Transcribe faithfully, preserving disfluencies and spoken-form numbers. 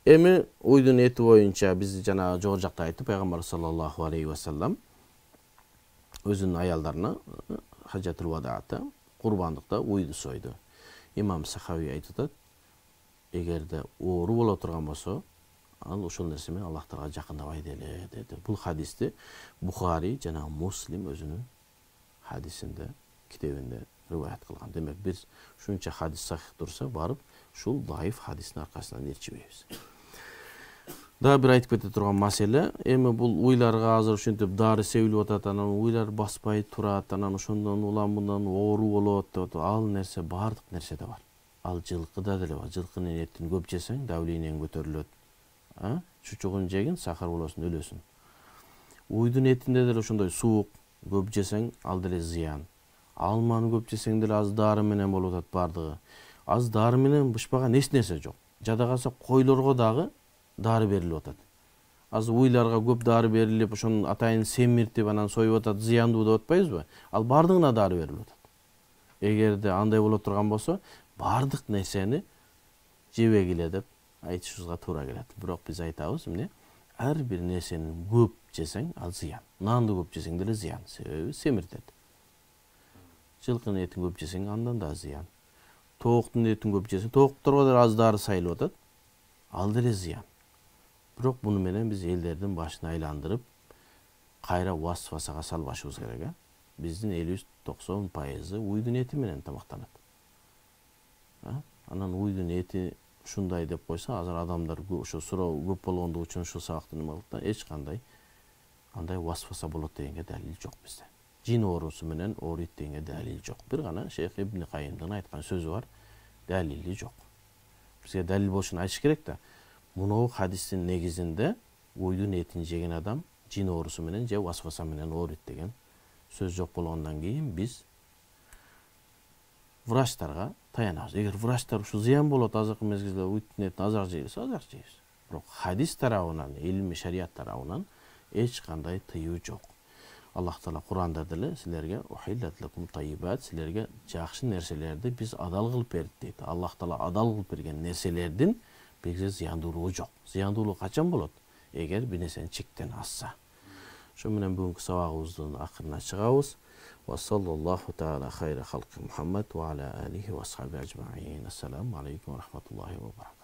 Эми уйдун эти боюнча биз жана жогору жакта айтып, пайгамбар саллаллаху алейхи ва саллам өзүнүн аялдарына хажатул вадаата курбандыкта уйду сойду. Имам Сахави айтып атат, эгерде оору боло турган болсо, ал ошол нерсе менен Аллахтарга жакындабайт эле деди. Бул хадисти Бухари жана Муслим өзүнүн хадисинде, китебинде риваят кылган. Демек биз ушунча хадис сахих турса, барып ушул даиф хадистин аркасынан ээрчибейбиз. Дагы бир айтып кете турган маселе, эми бул уйларга азыр ушинтип дары себилип атат, анан уйлар баспай турат, анан ошондон улам мындан оору болот деп. Ал нерсе бардык нерседе бар. Ал жылкыда деле бар. Жылкынын этин көп жесең, давлениең көтөрүлөт. А? Чучугун жегин, сахар болосун, өлөсүн. Уйдун этинде деле ошондой суук көп жесең, ал деле зыян. Алманы көп жесең деле аз дары менен болуп атат бардыгы. Аз дары менен бышпаган эч нерсе жок. Жада калса койлорго дагы дары берилип атат. Аз уйларга көп дары берилип, ошонун атайын семиртип, анан союп атат, зыяндуу деп атпайбызбы? Ал бардыгына дары берилип атат. Эгерде андай боло турган болсо, бардык нерсени жебегиле деп айтышыбызга туура келет. Бирок биз айтабыз, эмне? Ар бир нерсени көп жесең, ал зыян. Нанды көп жесең деле зыян, себеби семиртет. Жылкынын этин көп жесең, андан да зыян. Тооктун этин көп жесең, тоокторго деле аз дары сайылып атат, ал деле зыян. Бирок буну менен биз элдердин башын айландырып, кайра васвасага салбашыбыз керек. Биздин элүү токсон пайызы уйдун эти менен тамактанат. Анан уйдун эти ушундай деп койсо, азыр адамдар ошо суроо көп болгондугу үчүн ушул сабакты неме кылып да, эч кандай андай васваса болот дегенге далил жок бизде. Жин оорусу менен ооруйт дегенге далил жок. Бир гана Шейх Ибн Кайымдын айткан сөзү бар, далили жок. Бизге далил болушун айтыш керек да. Мунау хадистин негизинде уйдун этин жеген адам жин оорусу менен же васваса менен ооруйт деген сөз жок болгондон кийин биз врачтарга таянабыз. Эгер врачтар ушу зыян болот, азыркы мезгилде уйдун этин азыраак жейбиз, азыраак жейбиз. Бирок хадис тарабынан, илми шарият тарабынан эч кандай тыюу жок. Аллах Таала Куранда деле силерге ухиллат лакум тайибат, силерге жакшы нерселерди биз адал кылып бердик дейт. Аллах Таала адал кылып берген нерселердин бизге зыяндуулугу жок. Зыяндуулук качан болот? Эгер бир нерсени чектен асса. Ошо менен бүгүнкү сабагыбыздын акырына чыгабыз. Ва саллаллаху таала хайра халқи Мухаммад ва аля алихи ва асхаби ажмаин. Ассаламу алейкум ва рахматуллахи ва баракатух.